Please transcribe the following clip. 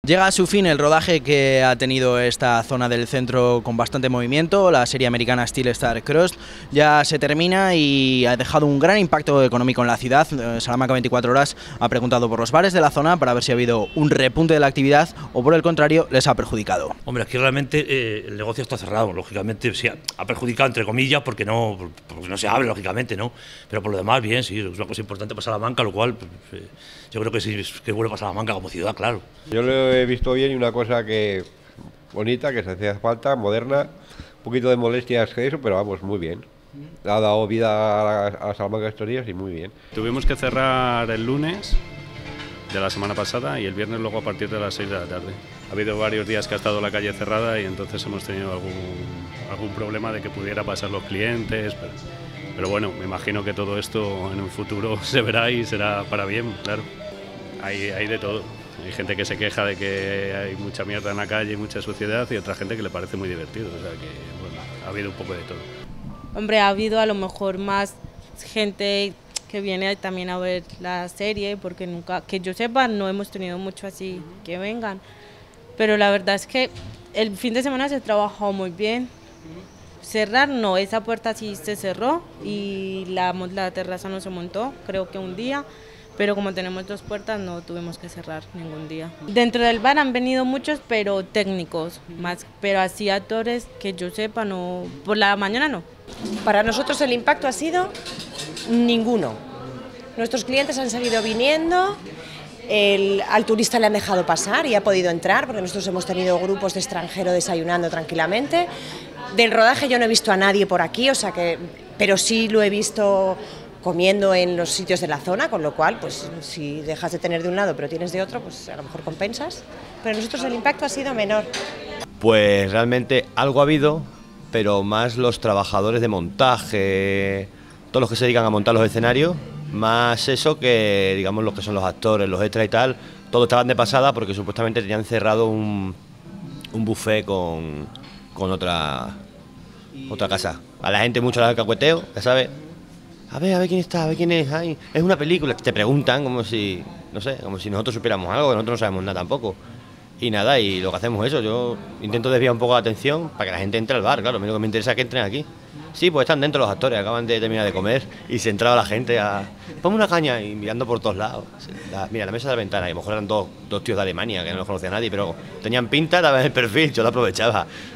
Llega a su fin el rodaje que ha tenido esta zona del centro con bastante movimiento. La serie americana Steel Star Crossed ya se termina y ha dejado un gran impacto económico en la ciudad. Salamanca 24 Horas ha preguntado por los bares de la zona para ver si ha habido un repunte de la actividad o por el contrario les ha perjudicado. Hombre, aquí realmente el negocio está cerrado, lógicamente sí, ha perjudicado entre comillas porque no se abre, lógicamente, ¿no? Pero por lo demás, bien, sí, es una cosa importante para Salamanca, lo cual yo creo que sí, que es bueno para Salamanca como ciudad, claro. Yo lo he visto bien y una cosa que bonita, que se hacía falta, moderna, un poquito de molestias que eso, pero vamos, muy bien. Ha dado vida a la Salamanca de estos días y muy bien. Tuvimos que cerrar el lunes de la semana pasada y el viernes luego a partir de las 6 de la tarde. Ha habido varios días que ha estado la calle cerrada y entonces hemos tenido algún problema de que pudiera pasar los clientes, pero bueno, me imagino que todo esto en un futuro se verá y será para bien, claro. Hay de todo. Hay gente que se queja de que hay mucha mierda en la calle y mucha suciedad y otra gente que le parece muy divertido, o sea que bueno, ha habido un poco de todo. Hombre, ha habido a lo mejor más gente que viene también a ver la serie, porque nunca, que yo sepa, no hemos tenido mucho así que vengan. Pero la verdad es que el fin de semana se trabajó muy bien. Cerrar no, esa puerta sí se cerró y la terraza no se montó, creo que un día. Pero como tenemos dos puertas no tuvimos que cerrar ningún día. Dentro del bar han venido muchos, pero técnicos, más, pero así actores que yo sepa, no, por la mañana no. Para nosotros el impacto ha sido ninguno. Nuestros clientes han seguido viniendo, al turista le han dejado pasar y ha podido entrar, porque nosotros hemos tenido grupos de extranjeros desayunando tranquilamente. Del rodaje yo no he visto a nadie por aquí, o sea que, pero sí lo he visto comiendo en los sitios de la zona, con lo cual, pues si dejas de tener de un lado pero tienes de otro, pues a lo mejor compensas. Pero nosotros el impacto ha sido menor. Pues realmente algo ha habido, pero más los trabajadores de montaje, todos los que se dedican a montar los escenarios, más eso que, digamos, los que son los actores, los extras y tal, todos estaban de pasada porque supuestamente tenían cerrado un buffet con otra casa. A la gente mucho le da el cacueteo, ya sabes. A ver quién está, a ver quién es. Ay, es una película. Te preguntan como si, no sé, como si nosotros supiéramos algo, que nosotros no sabemos nada tampoco. Y nada, y lo que hacemos es eso, yo intento desviar un poco la atención para que la gente entre al bar, claro, a mí lo que me interesa es que entren aquí. Sí, pues están dentro los actores, acaban de terminar de comer y se entraba la gente a... Ponme una caña y mirando por todos lados. Mira, la mesa de la ventana, y a lo mejor eran dos tíos de Alemania que no los conocía nadie, pero tenían pinta, daban el perfil, yo lo aprovechaba.